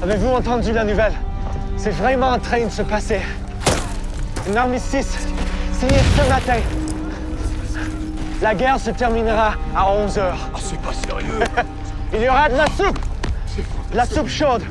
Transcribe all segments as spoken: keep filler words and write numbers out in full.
Avez-vous entendu la nouvelle? C'est vraiment en train de se passer. Un armistice signé ce matin. La guerre se terminera à onze heures. Ah, c'est pas sérieux. Il y aura de la soupe. De la soupe chaude.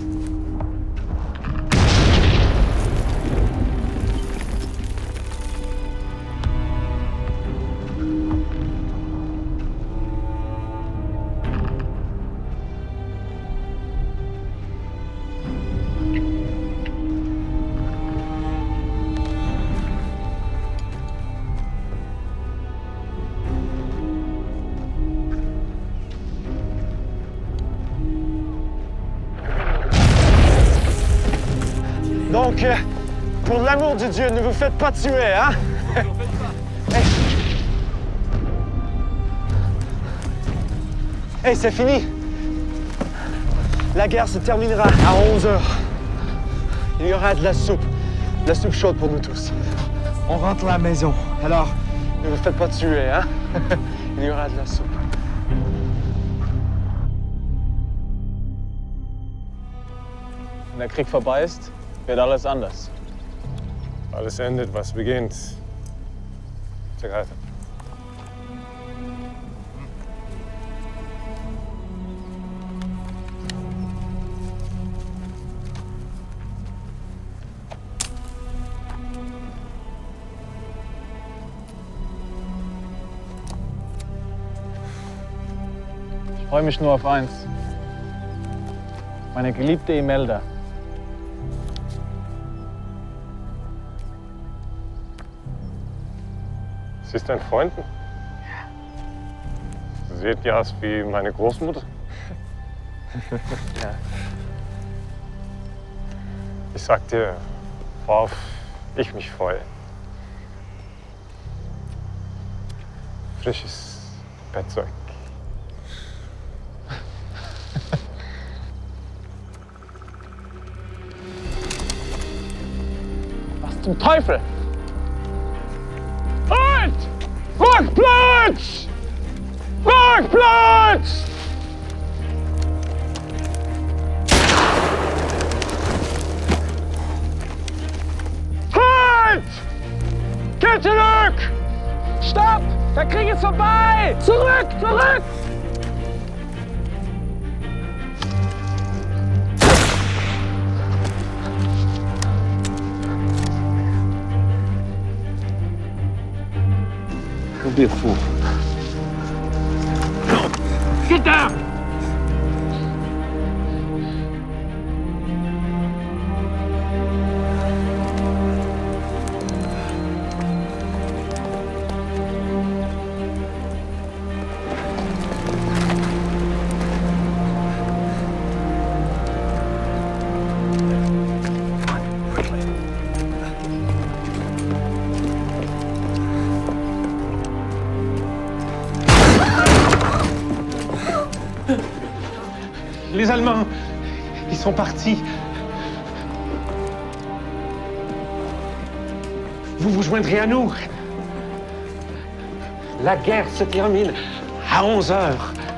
Donc, euh, pour l'amour de Dieu, ne vous faites pas tuer, hein? Hey, hey c'est fini. La guerre se terminera à onze heures. Il y aura de la soupe, de la soupe chaude pour nous tous. On rentre à la maison. Alors, ne vous faites pas tuer, hein? Il y aura de la soupe. Wenn der Krieg vorbei ist, wird alles anders. Alles endet, was beginnt. Zergreifen. Ich freue mich nur auf eins. Meine geliebte Imelda. Sie ist dein Freund? Ja. Sie sieht ja aus wie meine Großmutter. Ja. Ich sag dir, worauf ich mich freue. Frisches Bettzeug. Was zum Teufel? Halt! Marktplatz! Marktplatz! Halt! Geht zurück! Stopp! Der Krieg ist vorbei! Zurück! Zurück! Don't be a fool. Get down! Les Allemands, ils sont partis. Vous vous joindrez à nous. La guerre se termine à onze heures.